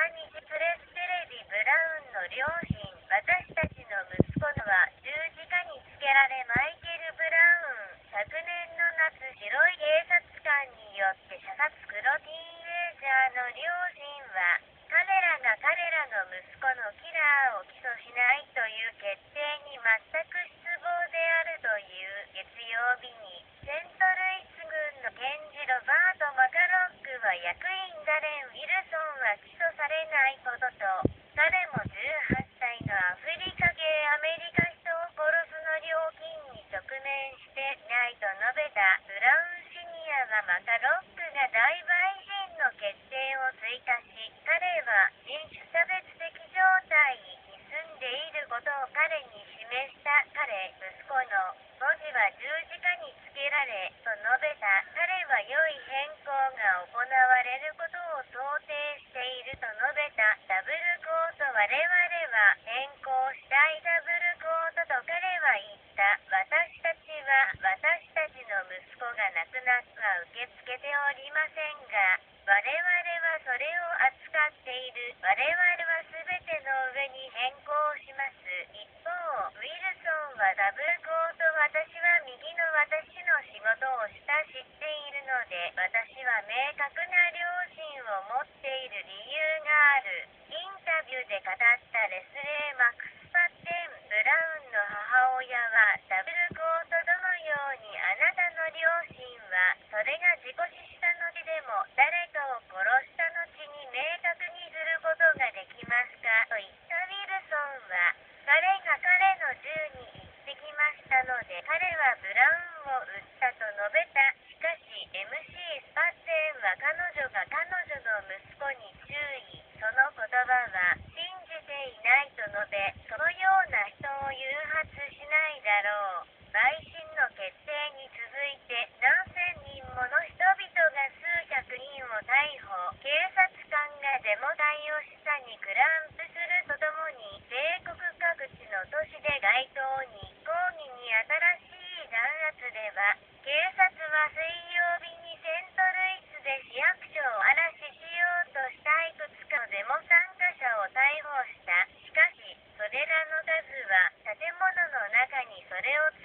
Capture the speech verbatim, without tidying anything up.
日プレステレビブラウンの両親、私たちの息子のは十字架につけられマイケル・ブラウン、昨年の夏白い警察官によって射殺黒ティーンエイジャーの両親は、彼らが彼らの息子のキラーを起訴しないという決定に全く失望であるという月曜日に、セントルイス郡の検事ロバート・マカロックは役員ダレン・ウィルソンは起訴されないことと、彼もじゅうはっさいのアフリカ系アメリカ人を殺すの料金に直面してないと述べた。ブラウンシニアはマカロックが大陪審の決定を追加し、彼は人種差別的状態に住んでいることを彼に示した。彼、息子の文字は十字架につけられ、と述べた。彼は良い変更が行われることを想定していると述べた。ダブルコート我々は変更したいダブルコートと彼は言った。私たちは私たちの息子が亡くなったは受け付けておりませんが、我々はそれを扱っている。我々は全ての上に変更します。一方、ウィルソンはダブルコート私は右の私の仕事をした知っているので、私は明確な良心を持っている理由がある。インタビューで語ったレスレー・マックス・パッテン、ブラウンの母親は、ダブルコートどのようにあなたの両親は、それが事故死した後でも誰かを殺した後に明確にすることができますかと言った。ウィルソンは、彼が彼の銃に行ってきましたので彼はブラウンを撃ったと述べた。しかし エムシー スパッテンは彼女が彼女の息子に注意。その言葉は信じていないと述べ、そのような人を誘発しないだろう。陪審の決定に続いて何千人もの人々が数百人を逮捕。警察官がデモ隊を示唆にクランプするとともに米国各地の都市で街頭に抗議に新しい弾圧では、警察は水曜日にセントルイスで市役所を荒らししようとしたいくつかのデモ参加者を逮捕した。しかし、それらの数は建物の中にそれを